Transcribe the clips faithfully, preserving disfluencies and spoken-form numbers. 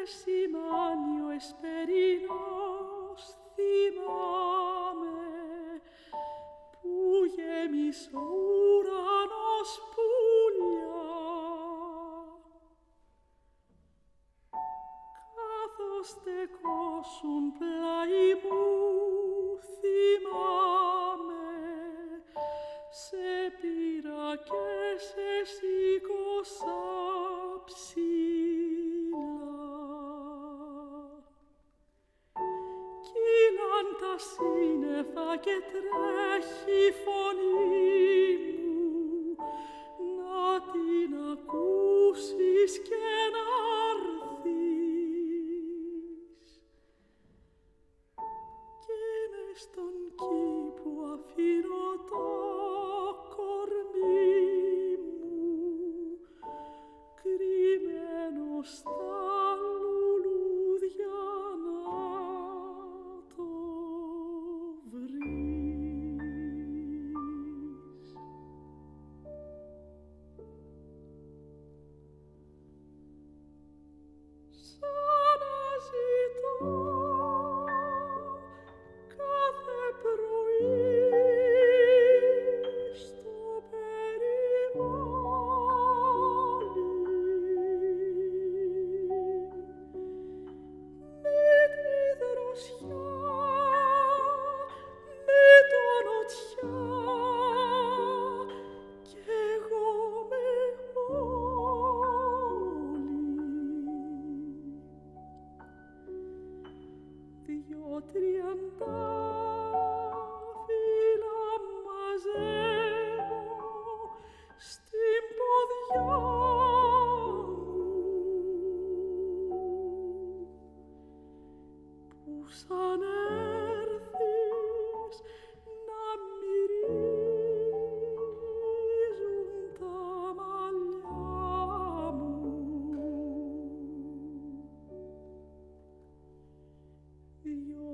σημάνει ο εσπερινός, θυμάμαι, που γέμισε ο ουρανός πουλιά. Καθώς στεκόσουν πλάι μου, θυμάμαι, σε πήρα και σε σήκωσα ψηλά. Κύλαν τα σύννεφα και τρέχει η φωνή μου, να την ακούσεις και να'ρθεις. Και μες στον κήπο αφήνω το κορμί μου, κρυμμένο στα λουλούδια να το βρεις. Σαν να ζητώ κάθε πρωί στο περιβόλι, με τη δροσιά, με το νοτιά, κι εγώ με όλη. Δυο τριαντάφυλλα μαζεύω στην ποδιά μου, που σαν έρθεις να μυρίζουν τα μαλλιά μου. Δυο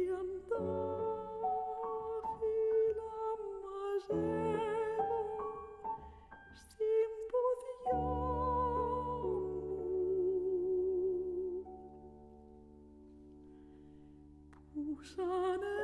τριαντάφυλλα μαζεύω στην ποδιά μου, που σαν